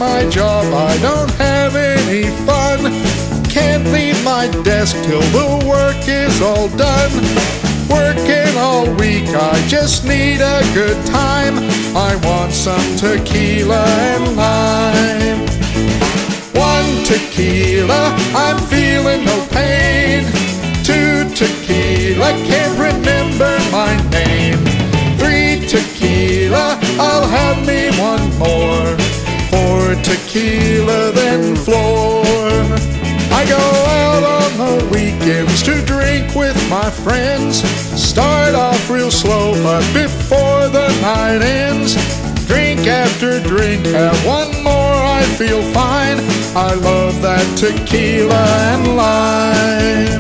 my job, I don't have any fun. Can't leave my desk till the work is all done. Working all week, I just need a good time. I want some tequila and lime. 1 tequila, I'm feeling no pain. 2 tequila, can't remember my name. 3 tequila, I'll have me one more. 4 tequila, then floor. I go out on the weekends to drink with my friends. Start off real slow, but before the night ends, drink after drink, have one more, I feel fine. I love that tequila and lime.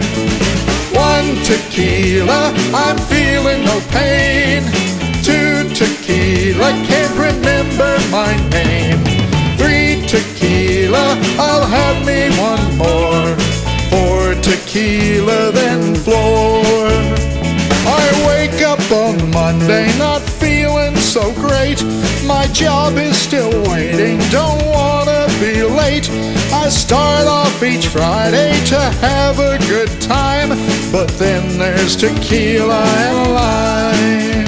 1 tequila, I'm feeling no pain. 2 tequila, can't remember my name. 3 tequila, I'll have me one more. 4 tequila, then floor. I wake up on Monday not feeling so great. My job is still waiting, don't wanna be late. I start off each Friday to have a good time, but then there's tequila and lime.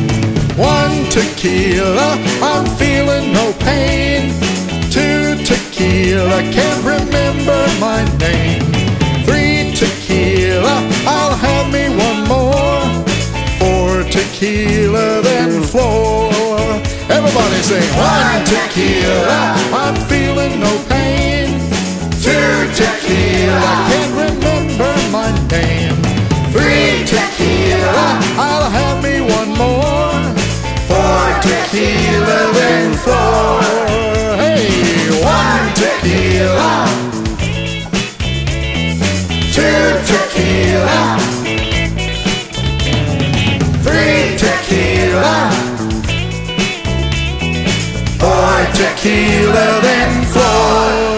1 tequila, I'm feeling no pain. 2 tequila, can't remember my name. 3 tequila, I'll have me one more. 4 tequila, then floor. Everybody sing. 1 tequila, I'm feeling no pain. 2 tequila, can't remember my name. 3 tequila, I'll have me one more. 4 tequila, then floor. Hey, 1 tequila, 2 tequila, 3 tequila, 4 tequila, then floor.